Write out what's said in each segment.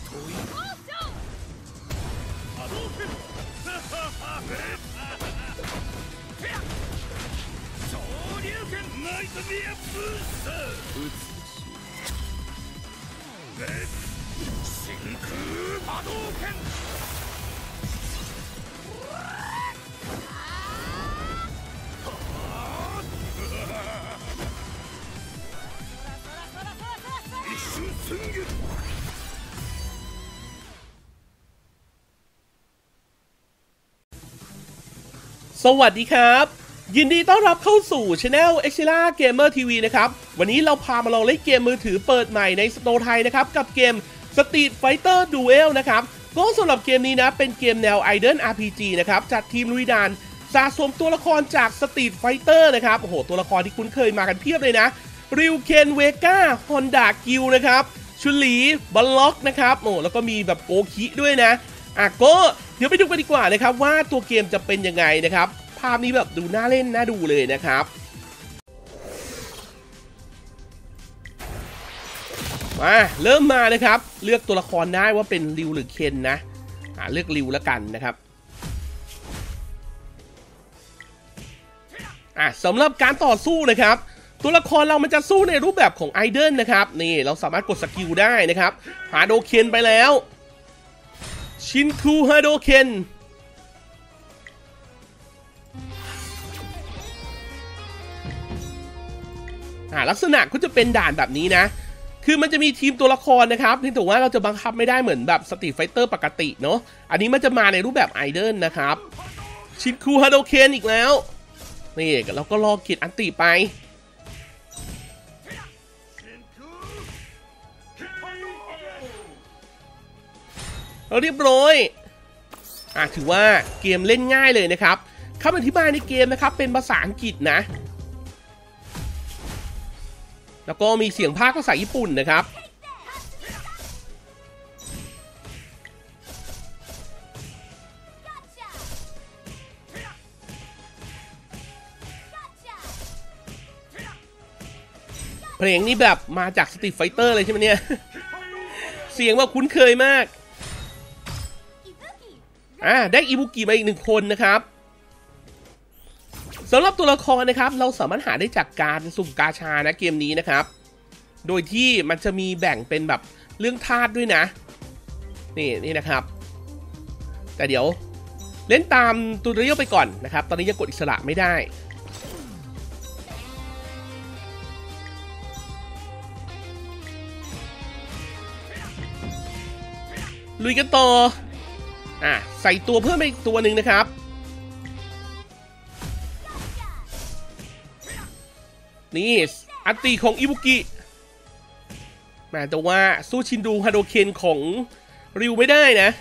สวัสดีครับยินดีต้อนรับเข้าสู่ Channel Exila Gamer TV นะครับวันนี้เราพามาลองเล่นเกมมือถือเปิดใหม่ในสโตร์ไทยนะครับกับเกม Street Fighter Duel นะครับก็สำหรับเกมนี้นะเป็นเกมแนว Idle RPG นะครับจัดทีมลุยด่านสะสมตัวละครจาก Street Fighter นะครับโอ้โหตัวละครที่คุ้นเคยมากันเพียบเลยนะริวเคนเวก้าฮอนดากิลนะครับชุลีบัลล็อกนะครับโอ้แล้วก็มีแบบโกคิด้วยนะก็เดี๋ยวไปดูกันดีกว่านะครับว่าตัวเกมจะเป็นยังไงนะครับภาพนี้แบบดูน่าเล่นน่าดูเลยนะครับมาเริ่มมานะครับเลือกตัวละครได้ว่าเป็นริวหรือเคนนะเลือกริวแล้วกันนะครับสำหรับการต่อสู้นะครับตัวละครเรามันจะสู้ในรูปแบบของไอดอลนะครับนี่เราสามารถกดสกิลได้นะครับฮาโดเคนไปแล้วชินคูฮาโดเคนลักษณะก็จะเป็นด่านแบบนี้นะคือมันจะมีทีมตัวละครนะครับที่ถือว่าเราจะบังคับไม่ได้เหมือนแบบสตรีทไฟเตอร์ปกติเนาะอันนี้มันจะมาในรูปแบบไอดอลนะครับชินคูฮาโดเคนอีกแล้วนี่เราก็รอกิดอันติไปเรียบร้อยถือว่าเกมเล่นง่ายเลยนะครับคำอธิบายในเกมนะครับเป็นภาษาอังกฤษนะแล้วก็มีเสียงพากย์ภาษาญี่ปุ่นนะครับเพลงนี้แบบมาจากสตรีทไฟเตอร์เลยใช่ไหมเนี่ยเสียงว่าคุ้นเคยมากได้อิบุกิมาอีก1 คนนะครับสำหรับตัวละครนะครับเราสามารถหาได้จากการสุ่มกาชานะเกมนี้นะครับโดยที่มันจะมีแบ่งเป็นแบบเรื่องธาตุด้วยนะนี่นะครับแต่เดี๋ยวเล่นตามตูตอเรียลไปก่อนนะครับตอนนี้ยังกดอิสระไม่ได้ลุยกันต่อใส่ตัวเพิ่มไปอีกตัวหนึ่งนะครับนี่อันตีของอิบุกิแต่ว่าสู้ชินดูฮาโดเคนของริวไม่ได้นะ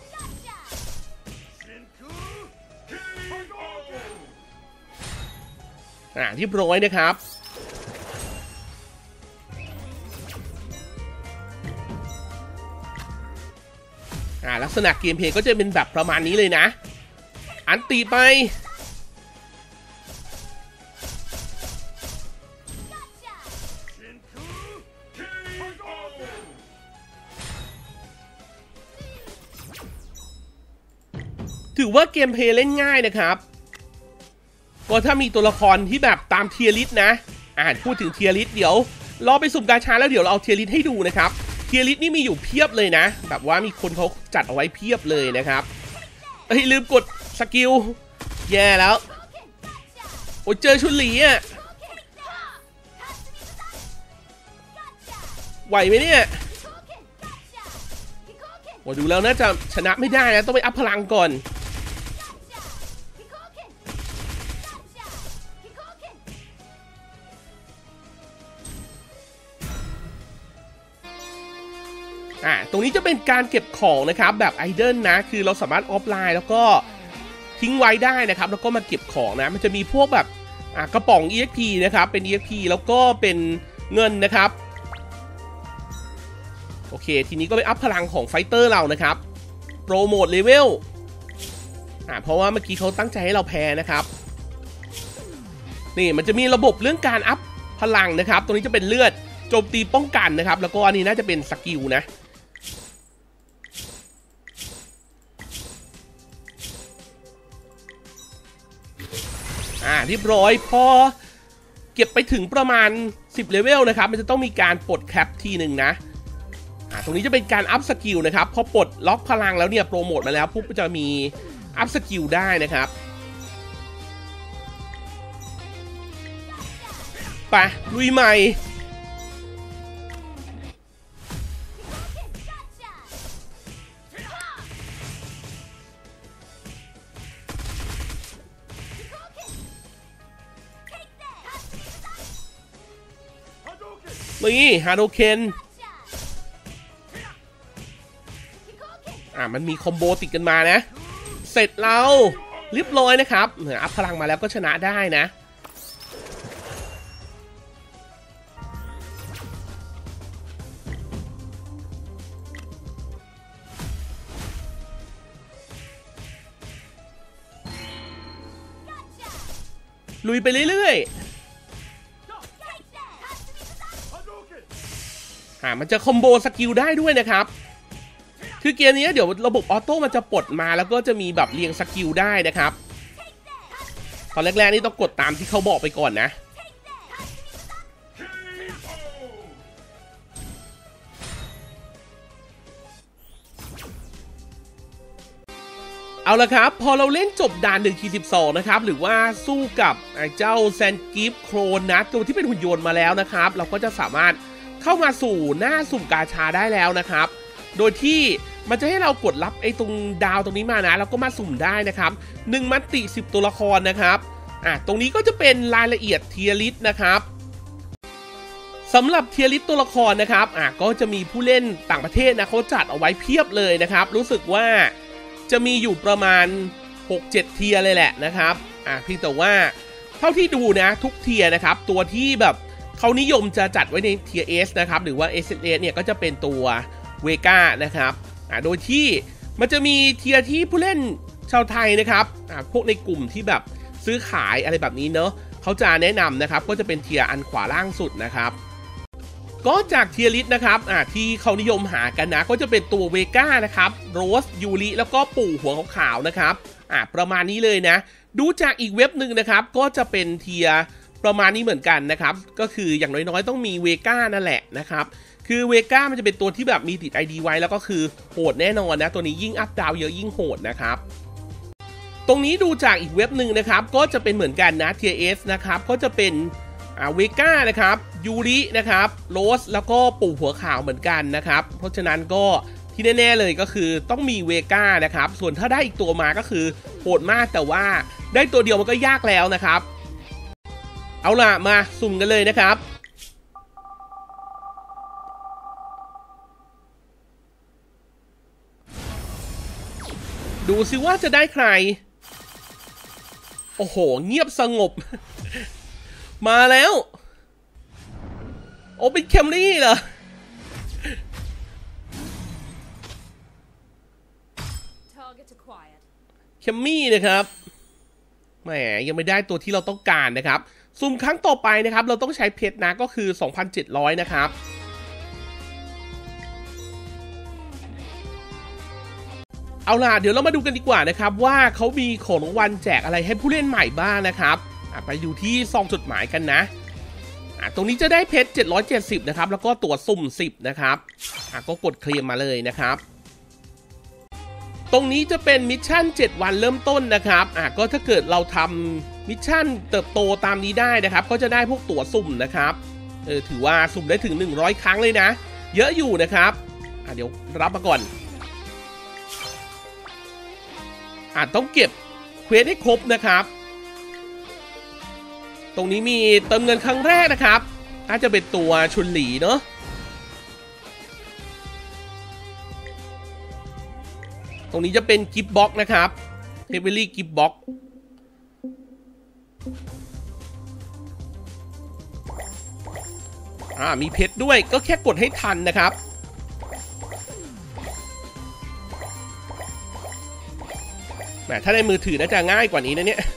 เรียบร้อยนะครับลักษณะเกมเพลย์ก็จะเป็นแบบประมาณนี้เลยนะอันตีไปถือว่าเกมเพลย์เล่นง่ายนะครับก็ถ้ามีตัวละครที่แบบตามเทียร์ลิสต์นะพูดถึงเทียร์ลิสต์เดี๋ยวรอไปสุ่มกาชาแล้วเดี๋ยวเราเอาเทียร์ลิสต์ให้ดูนะครับเทียร์ลิสต์นี่มีอยู่เพียบเลยนะแบบว่ามีคนเขาจัดเอาไว้เพียบเลยนะครับลืมกดสกิลแย่แล้วโอ้เจอชุนหลีไหวไหมเนี่ยโอ้ดูแล้วน่าจะชนะไม่ได้นะต้องไปอัพพลังก่อนตรงนี้จะเป็นการเก็บของนะครับแบบไอดอลนะคือเราสามารถออฟไลน์แล้วก็ทิ้งไว้ได้นะครับแล้วก็มาเก็บของนะมันจะมีพวกแบบกระป๋อง EXP นะครับเป็น EXP แล้วก็เป็นเงินนะครับโอเคทีนี้ก็ไปอัพพลังของไฟเตอร์เรานะครับโปรโมทเลเวลเพราะว่าเมื่อกี้เขาตั้งใจให้เราแพ้นะครับนี่มันจะมีระบบเรื่องการอัพพลังนะครับตรงนี้จะเป็นเลือดโจมตีป้องกันนะครับแล้วก็อันนี้น่าจะเป็นสกิลนะเรียบร้อยพอเก็บไปถึงประมาณ10เลเวลนะครับมันจะต้องมีการปลดแคปทีหนึ่งนะตรงนี้จะเป็นการอัพสกิลนะครับพอปลดล็อกพลังแล้วเนี่ยโปรโมทมาแล้วปุ๊บจะมีอัพสกิลได้นะครับไปลุยใหม่นี่ฮาโดเคนมันมีคอมโบติดกันมานะเสร็จเราเรียบร้อยนะครับอัพพลังมาแล้วก็ชนะได้นะลุยไปเรื่อยๆมันจะคอมโบสกิลได้ด้วยนะครับคือเกมนี้เดี๋ยวระบบออโต้มันจะปลดมาแล้วก็จะมีแบบเรียงสกิลได้นะครับตอนแรกๆนี่ต้องกดตามที่เขาบอกไปก่อนนะเอาละครับพอเราเล่นจบด่าน1-12นะครับหรือว่าสู้กับเจ้าแซนกิฟโครนนะตัวที่เป็นหุ่นยนต์มาแล้วนะครับเราก็จะสามารถเข้ามาสู่หน้าสุ่มกาชาได้แล้วนะครับโดยที่มันจะให้เรากดรับตรงดาวตรงนี้มานะแล้วก็มาสุ่มได้นะครับ1มัตติ10ตัวละครนะครับตรงนี้ก็จะเป็นรายละเอียดเทียร์ลิสต์นะครับสำหรับเทียร์ลิสต์ตัวละครนะครับก็จะมีผู้เล่นต่างประเทศนะเขาจัดเอาไว้เพียบเลยนะครับรู้สึกว่าจะมีอยู่ประมาณ 6-7 เทียร์เลยแหละนะครับเพียงแต่ว่าเท่าที่ดูนะทุกเทียร์นะครับตัวที่แบบเขานิยมจะจัดไว้ในเทียร์ S นะครับหรือว่า SNS เนี่ยก็จะเป็นตัวเวก้านะครับโดยที่มันจะมีเทียร์ที่ผู้เล่นชาวไทยนะครับพวกในกลุ่มที่แบบซื้อขายอะไรแบบนี้เนอะเขาจะแนะนำนะครับก็จะเป็นเทียร์อันขวาล่างสุดนะครับก็จากเทียร์ลิสต์นะครับที่เขานิยมหากันนะก็จะเป็นตัวเวก้านะครับโรสยูริแล้วก็ปู่หัวขาวๆนะครับประมาณนี้เลยนะดูจากอีกเว็บหนึ่งนะครับก็จะเป็นเทียร์ประมาณนี้เหมือนกันนะครับก็คืออย่างน้อยๆต้องมีเวก้านั่นแหละนะครับคือเวก้ามันจะเป็นตัวที่แบบมีติด ID ไว้แล้วก็คือโหดแน่นอนนะตัวนี้ยิ่งอัพดาวเยอะยิ่งโหดนะครับตรงนี้ดูจากอีกเว็บหนึ่งนะครับก็จะเป็นเหมือนกันนะ Tier S นะครับก็จะเป็นเวก้านะครับยูรินะครับโรสแล้วก็ปู่หัวขาวเหมือนกันนะครับเพราะฉะนั้นก็ที่แน่ๆเลยก็คือต้องมีเวก้านะครับส่วนถ้าได้อีกตัวมาก็คือโหดมากแต่ว่าได้ตัวเดียวมันก็ยากแล้วนะครับเอาล่ะมาสุ่มกันเลยนะครับดูสิว่าจะได้ใครโอ้โหเงียบสงบมาแล้วโอ้เป็นแคมรี่เหรอแคมมี่นะครับแหมยังไม่ได้ตัวที่เราต้องการนะครับสุ่มครั้งต่อไปนะครับเราต้องใช้เพชรนะก็คือ 2,700 นะครับเอาล่ะเดี๋ยวเรามาดูกันดีกว่านะครับว่าเขามีของรางวัลแจกอะไรให้ผู้เล่นใหม่บ้างนะครับไปดูที่ซองจดหมายกันนะตรงนี้จะได้เพชร770นะครับแล้วก็ตั๋วสุ่ม10นะครับก็กดเคลมมาเลยนะครับตรงนี้จะเป็นมิชชั่น7วันเริ่มต้นนะครับก็ถ้าเกิดเราทำมิชชั่นเติบโตตามนี้ได้นะครับก็จะได้พวกตั๋วสุ่มนะครับถือว่าสุ่มได้ถึง100ครั้งเลยนะเยอะอยู่นะครับเดี๋ยวรับมาก่อนต้องเก็บเควสให้ครบนะครับตรงนี้มีเติมเงินครั้งแรกนะครับน่าจะเป็นตัวชุนหลีเนาะตรงนี้จะเป็นกิฟต์บ็อกนะครับเฮเวลี่กิฟต์บ็อกมีเพชรด้วยก็แค่กดให้ทันนะครับถ้าในมือถือน่าจะง่ายกว่านี้นะเนี่ย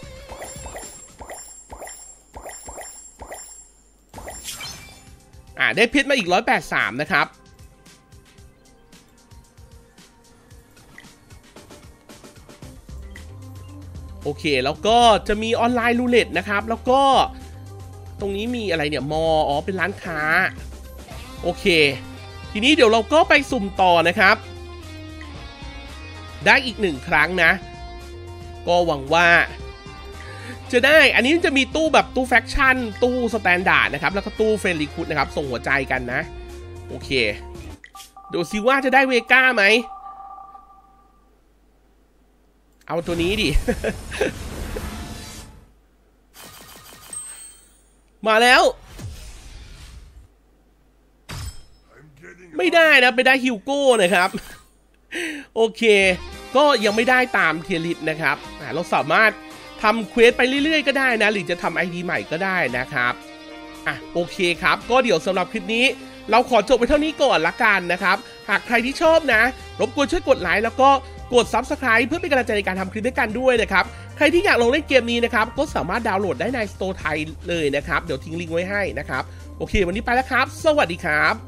ได้เพชรมาอีก183นะครับโออเคแล้วก็จะมีออนไลน์รูเล็ตนะครับแล้วก็ตรงนี้มีอะไรเนี่ยอ๋อเป็นร้านค้าโอเคทีนี้เดี๋ยวเราก็ไปสุ่มต่อนะครับได้อีก1ครั้งนะก็หวังว่าจะได้อันนี้จะมีตู้แบบตู้แฟคชั่นตู้สแตนดาร์ดนะครับแล้วก็ตู้เฟรนลี่คูดนะครับส่งหัวใจกันนะโอเคดูซิว่าจะได้เวก้าไหมเอาตัวนี้ดิ มาแล้วไม่ได้นะไปได้ฮิวโก้นะครับโอเคก็ยังไม่ได้ตามเทียริสนะครับเราสามารถทำเควสไปเรื่อยๆก็ได้นะหรือจะทำ ID ใหม่ก็ได้นะครับโอเคครับก็เดี๋ยวสำหรับคลิปนี้เราขอจบไปเท่านี้ก่อนละกันนะครับหากใครที่ชอบนะรบกวนช่วยกดไลค์แล้วก็กด Subscribe เพื่อเป็นกำลังใจในการทำคลิปด้วยกันด้วยนะครับใครที่อยากลงเล่นเกมนี้นะครับก็สามารถดาวน์โหลดได้ใน Store ไทยเลยนะครับเดี๋ยวทิ้งลิงก์ไว้ให้นะครับโอเควันนี้ไปแล้วครับสวัสดีครับ